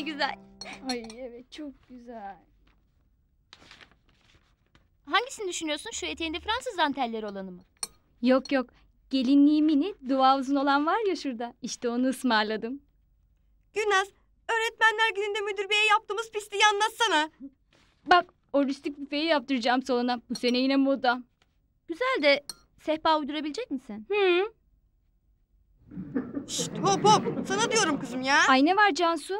ne güzel. Ay evet çok güzel. Hangisini düşünüyorsun? Şu eteğinde Fransız dantelleri olanı mı? Yok yok. Gelinliği mini, dua uzun olan var ya şurada. İşte onu ısmarladım. Gülnaz, öğretmenler gününde müdür beye yaptığımız pisliği anlatsana. Bak o rüstik büfeyi yaptıracağım salona. Bu sene yine moda. Güzel de sehpa uydurabilecek misin? Hı. Şşt, hop hop, sana diyorum kızım ya. Ay ne var Cansu?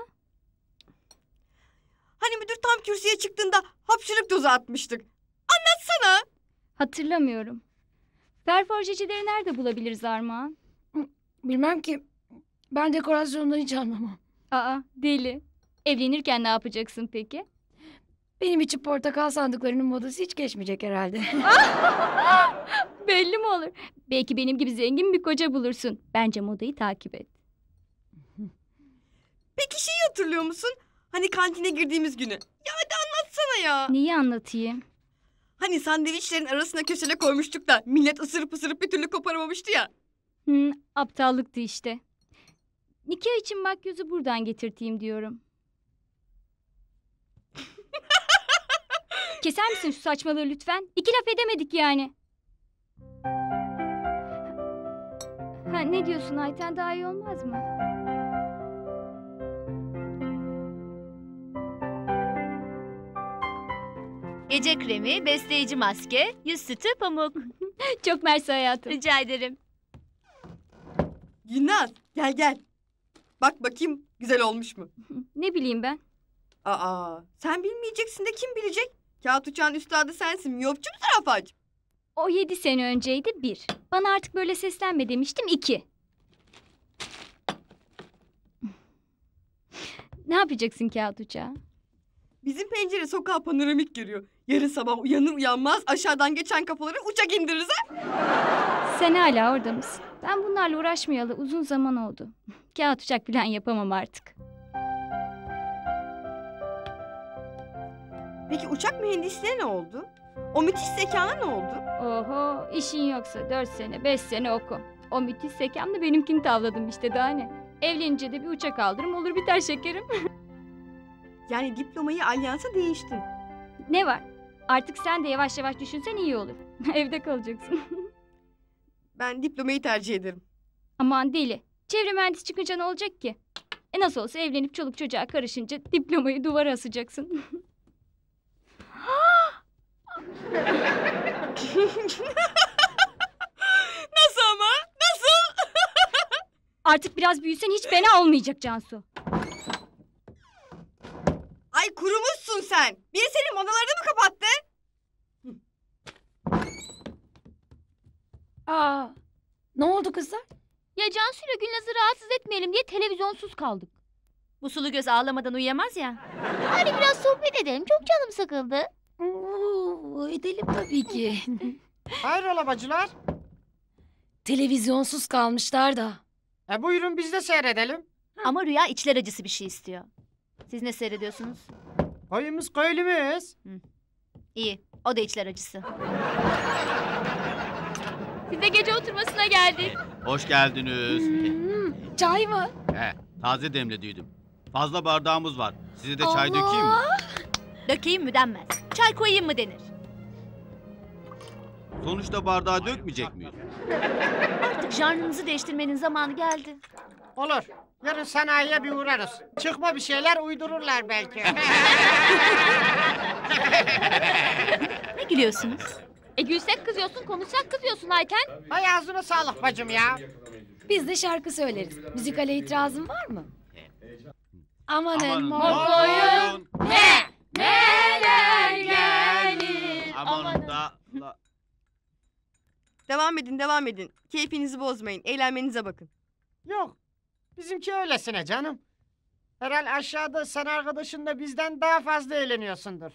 Hani müdür tam kürsüye çıktığında hapşırık dozu atmıştık. Anlatsana. Hatırlamıyorum. Perforjecileri nerede bulabiliriz Armağan? Bilmem ki. Ben dekorasyondan hiç anlamam. Aa deli. Evlenirken ne yapacaksın peki? Benim için portakal sandıklarının modası hiç geçmeyecek herhalde. Belli mi olur? Belki benim gibi zengin bir koca bulursun. Bence modayı takip et. Peki şeyi hatırlıyor musun? Hani kantine girdiğimiz günü. Ya hadi anlatsana ya. Neyi anlatayım? Hani sandviçlerin arasına köşele koymuştuk da millet ısırıp ısırıp bir türlü koparamamıştı ya. Aptallıktı işte. Nikah için makyözü buradan getirteyim diyorum. Keser misin şu saçmalığı lütfen? İki laf edemedik yani. Ha, ne diyorsun Ayten, daha iyi olmaz mı? Gece kremi, besleyici maske, yüz sütü, pamuk. Çok mersi hayatım. Rica ederim. Gülnaz gel gel. Bak bakayım güzel olmuş mu? Ne bileyim ben? Aa, sen bilmeyeceksin de kim bilecek? Kağıt uçağın üstadı sensin. Miyopçu mu Zarafaç? O 7 sene önceydi 1. Bana artık böyle seslenme demiştim 2. Ne yapacaksın kağıt uçağı? Bizim pencere sokağa panoramik görüyor. Yarın sabah uyanır uyanmaz aşağıdan geçen kafaları uçak indiririz ha? Sen hala orada mısın? Ben bunlarla uğraşmayalı uzun zaman oldu. Kağıt uçak falan yapamam artık. Peki uçak mühendisliğine ne oldu? O müthiş zekana ne oldu? Oho, işin yoksa 4 sene 5 sene oku. O müthiş zekamla benimkini tavladım işte, daha ne? Evlenince de bir uçak aldırım olur biter şekerim. Yani diplomayı alyansa değiştin. Ne var? Artık sen de yavaş yavaş düşünsen iyi olur. Evde kalacaksın. Ben diplomayı tercih ederim. Aman deli. Çevre mühendisi çıkınca ne olacak ki? Nasıl olsa evlenip çoluk çocuğa karışınca diplomayı duvara asacaksın. Nasıl ama? Nasıl? Artık biraz büyüsen hiç fena olmayacak Cansu. Ay kurumuşsun sen. Biri senin manalarını mı kapattı? Aa, ne oldu kızlar? Ya Cansu'yla Gülnaz'ı rahatsız etmeyelim diye televizyonsuz kaldık. Bu sulu göz ağlamadan uyuyamaz ya. Hadi biraz sohbet edelim. Çok canım sıkıldı. Oo, edelim tabii ki. Hayrola bacılar? Televizyonsuz kalmışlar da. Buyurun biz de seyredelim. Ama Rüya içler acısı bir şey istiyor. Siz ne seyrediyorsunuz? Koyumuz köylümüz. İyi. O da içler acısı. Biz de gece oturmasına geldik. Hoş geldiniz. Çay mı? Taze demlediydim. Fazla bardağımız var. Size de çay dökeyim mi? Dökeyim mi denmez. Çay koyayım mı denir. Sonuçta bardağı dökmeyecek miyiz? Artık janrınızı değiştirmenin zamanı geldi. Olur. Yarın sanayiye bir uğrarız. Çıkma bir şeyler uydururlar belki. Ne gülüyorsunuz? Gülsek kızıyorsun, konuşsak kızıyorsun Ayten. Hay ağzına sağlık bacım ya. Biz de şarkı söyleriz. Müzikale itirazın var mı? Amanın Amanın mor boyun, neler gelir. amanın da... Devam edin devam edin. Keyfinizi bozmayın. Eğlenmenize bakın. Yok. Bizimki öylesine canım. Herhal aşağıda sen arkadaşınla bizden daha fazla eğleniyorsundur.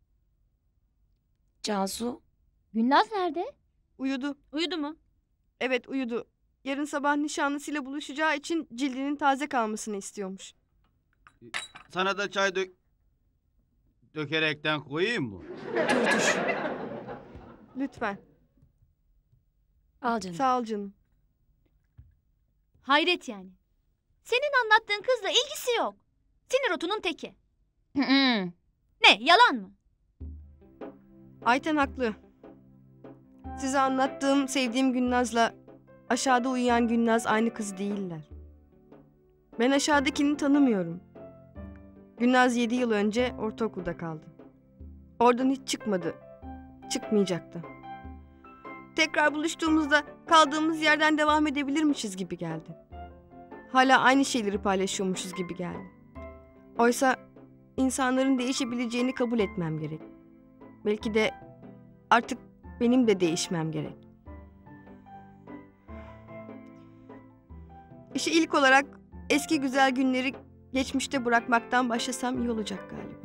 Cansu, Gülnaz nerede? Uyudu. Uyudu mu? Evet uyudu. Yarın sabah nişanlısıyla buluşacağı için cildinin taze kalmasını istiyormuş. Sana da çay dökerekten koyayım mı? dur. Lütfen. Al canım. Sağ ol canım. Hayret yani. Senin anlattığın kızla ilgisi yok. Sinir otunun teki. Ne, yalan mı? Ayten haklı. Size anlattığım sevdiğim Gülnaz'la aşağıda uyuyan Gülnaz aynı kız değiller. Ben aşağıdakini tanımıyorum. Gülnaz 7 yıl önce ortaokulda kaldı. Oradan hiç çıkmadı. Çıkmayacaktı. Tekrar buluştuğumuzda kaldığımız yerden devam edebilirmişiz gibi geldi. Hala aynı şeyleri paylaşıyormuşuz gibi geldi. Oysa insanların değişebileceğini kabul etmem gerek. Belki de artık benim de değişmem gerek. İşte ilk olarak eski güzel günleri geçmişte bırakmaktan başlasam iyi olacak galiba.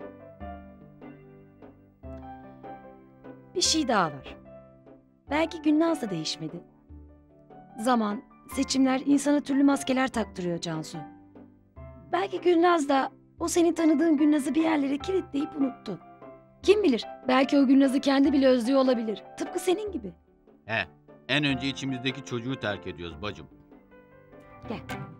Bir şey daha var. Belki Gülnaz da değişmedi. Zaman, seçimler insana türlü maskeler taktırıyor Cansu. Belki Gülnaz da o senin tanıdığın Gülnaz'ı bir yerlere kilitleyip unuttu. Kim bilir, belki o Gülnaz'ı kendi bile özlüyor olabilir. Tıpkı senin gibi. En önce içimizdeki çocuğu terk ediyoruz bacım. Gel.